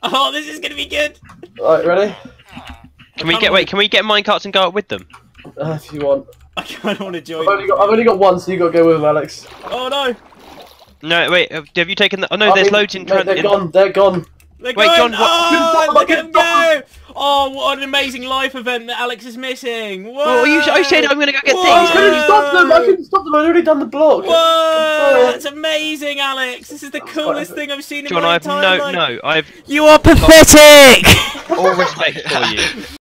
Oh, this is gonna be good. Alright, ready? Can we get minecarts and go up with them? If you want. I kind of want to join. I've only got one, so you got to go with them, Alex. Oh no! No, wait. Have you taken the? Oh no, there's loads in. Mate, they're gone. They're gone. They're Wait, going. John, what? Oh, look at them go! Oh, what an amazing life event that Alex is missing! Whoa! Oh, I said I'm gonna go get Whoa! things. I couldn't stop them. I couldn't stop them. I'd already done the block. Whoa! That's amazing, Alex. This is the coolest thing I've seen in John, my I have entire life. I've You are pathetic. all respect for you.